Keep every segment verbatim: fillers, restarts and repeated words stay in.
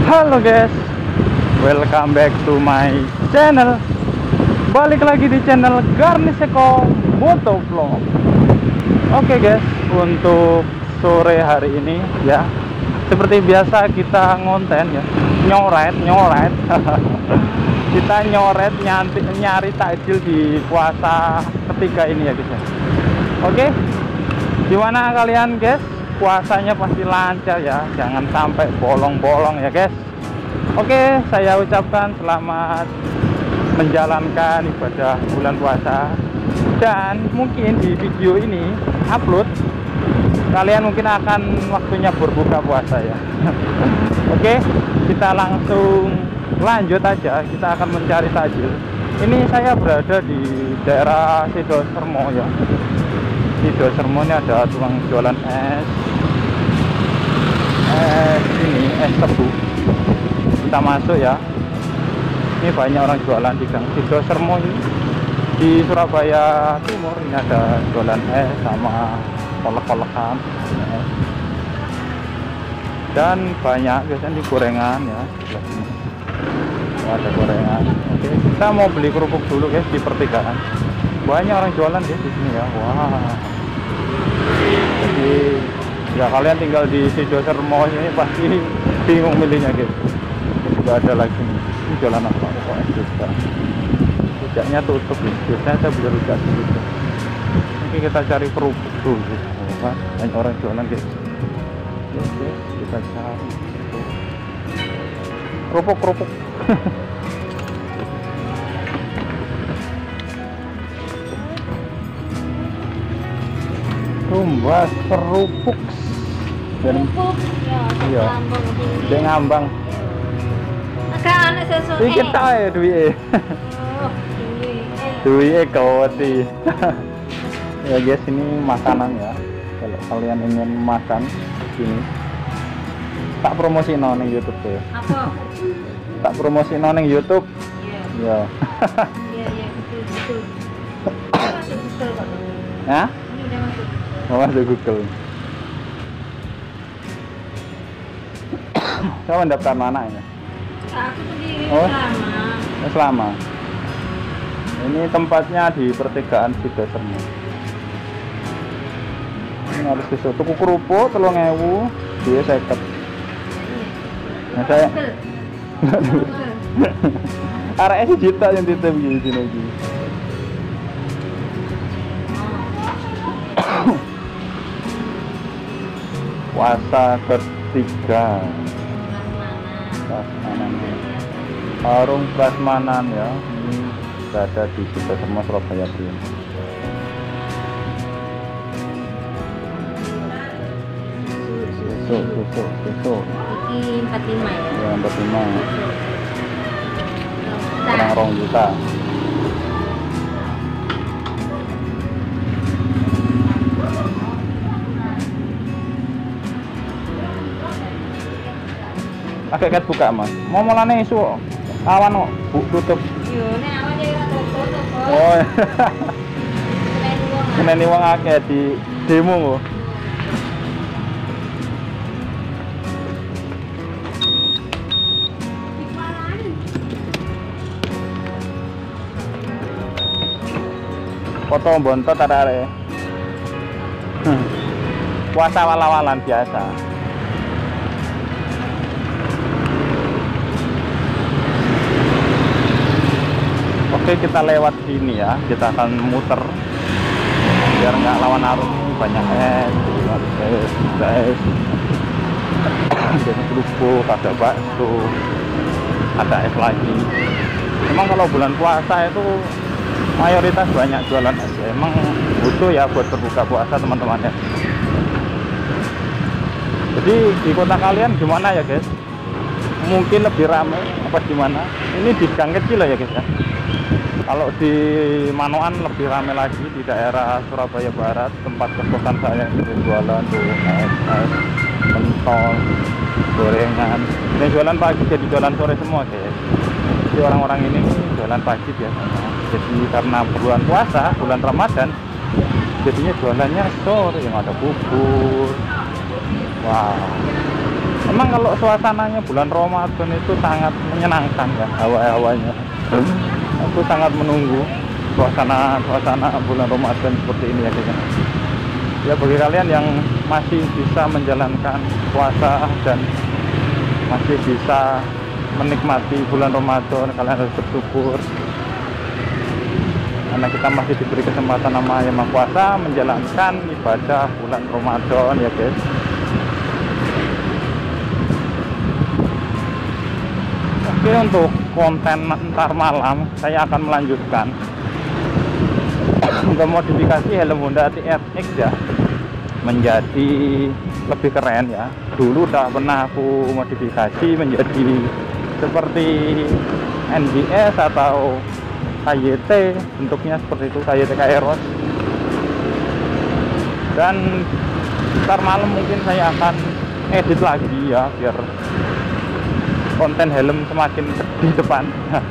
Halo guys, welcome back to my channel. Balik lagi di channel Garniseko Motovlog. Oke guys, untuk sore hari ini ya, seperti biasa kita ngonten ya, nyoret nyoret kita nyoret nyanti, nyari takjil di puasa ketiga ini ya guys ya. Oke, gimana kalian guys? Puasanya pasti lancar ya, jangan sampai bolong-bolong ya guys. Oke, saya ucapkan selamat menjalankan ibadah bulan puasa. Dan mungkin di video ini upload, kalian mungkin akan waktunya berbuka puasa ya. Oke, kita langsung lanjut aja, kita akan mencari takjil. Ini saya berada di daerah Sidosermo ya. Sidosermo ini ada tukang jualan es es ini es tebu. Kita masuk ya. Ini banyak orang jualan di gang Sidosermo ini. Di Surabaya Timur ini ada jualan es sama kolek-kolekan dan banyak biasanya di gorengan ya. Oh, ada gorengan. Oke, kita mau beli kerupuk dulu guys di pertigaan. Banyak orang jualan ya di sini ya. Wah. Jadi ya kalian tinggal di Sidosermo ini pasti bingung milihnya guys. Juga ada lagi ini jualan apa? Kok es juga. Rujaknya tutup ya. Biasanya saya beli rujak dulu. Oke, kita cari kerupuk dulu. Oh, banyak orang jualan guys. Oke, kita cari kerupuk kerupuk. Tumbas kerupuk dan iya dia ngambang agak anak sesuatu ini kita ya duit duit kawati. Ya guys, ini makanan ya, kalau kalian ingin makan sini tak promosi nong YouTube tuh ya. Apa? Tak promosi nong YouTube. Iya. Iya iya betul betul. Masuk Google kok. Ya? Ini udah masuk. Oh, masuk Google. Saya mendaftar mana ini? Aku sendiri Oh. selama. Ya, selama. Ini tempatnya di pertigaan Sidosermo. Ini harus disuruh tuku kerupuk telung ewu, dia seket. Nah, saya arek sih juta yang titip di sini lagi. Puasa ketiga. Prasmanan. Warung Prasmanan ya. Ini berada di Sidosermo, Surabaya Timur. Susu, susu, susu. Ini empat puluh lima ya. Ya, empat puluh lima. Kurang rong juta. Agak ket buka mas. Mau mulane isu awan kok bu tutup. Yo nek awan ya ora tutup kok. Oh. Seneni wong. Seneni wong akeh di demo kok. Foto bontot ada arek. Hmm. Puasa wala-walan biasa. Oke, kita lewat sini ya. Kita akan muter biar nggak lawan arus. Banyak es, es, es. Jadi kerupuk, ada bakso, ada es lagi. Emang kalau bulan puasa itu mayoritas banyak jualan es. Emang butuh ya buat berbuka puasa teman-teman ya. Jadi di kota kalian gimana ya guys? Mungkin lebih ramai apa gimana? Ini di gang kecil ya guys ya. Kalau di Manoan lebih ramai lagi, di daerah Surabaya Barat tempat kos-kosan saya itu jualan tuh es, es, pentol, gorengan. Ini jualan pagi jadi jualan sore semua guys. Jadi orang-orang ini jualan pagi biasanya. Jadi karena bulan puasa, bulan Ramadan, jadinya jualannya sore, yang ada bubur. Wow. Emang kalau suasananya bulan Ramadan itu sangat menyenangkan ya, hawa-hawanya. Aku sangat menunggu suasana suasana bulan Ramadan seperti ini ya guys. Ya bagi kalian yang masih bisa menjalankan puasa dan masih bisa menikmati bulan Ramadan, kalian harus bersyukur karena kita masih diberi kesempatan nama Yang Maha Kuasa menjalankan ibadah bulan Ramadan ya guys. Oke, untuk konten ntar malam saya akan melanjutkan untuk modifikasi helm Honda T R X ya menjadi lebih keren ya. Dulu udah pernah aku modifikasi menjadi seperti N G S atau K Y T, bentuknya seperti itu, K Y T Kairos. Dan ntar malam mungkin saya akan edit lagi ya biar konten helm semakin di depan.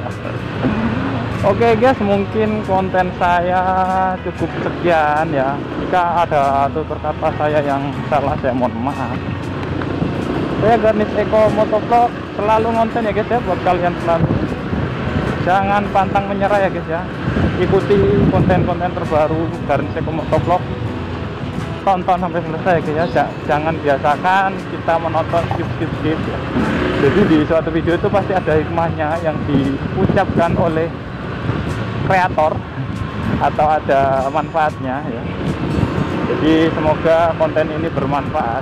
Oke guys, mungkin konten saya cukup sekian ya. Jika ada tutur kata saya yang salah, saya mohon maaf. Saya Garnis Eko Motovlog selalu ngonten ya guys ya, buat kalian selalu. Jangan pantang menyerah ya guys ya. Ikuti konten-konten terbaru Garnis Eko Motovlog. Tonton sampai selesai guys ya. Jangan biasakan kita menonton skip skip skip ya. Jadi di suatu video itu pasti ada hikmahnya yang diucapkan oleh kreator atau ada manfaatnya ya. Jadi semoga konten ini bermanfaat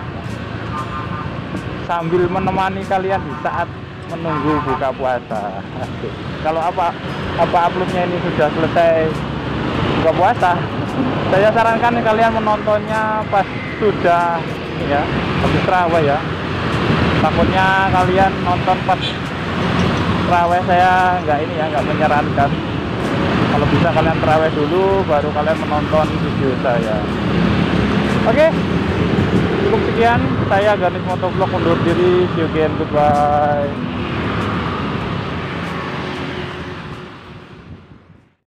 sambil menemani kalian di saat menunggu buka puasa. Kalau apa apa uploadnya ini sudah selesai buka puasa, saya sarankan kalian menontonnya pas sudah ya habis terawih ya. Takutnya kalian nonton pas terawih, saya nggak ini ya, nggak menyarankan. Kalau bisa kalian terawih dulu baru kalian menonton video saya. Oke, cukup sekian. Saya Garnis Motovlog undur diri. See you again, goodbye.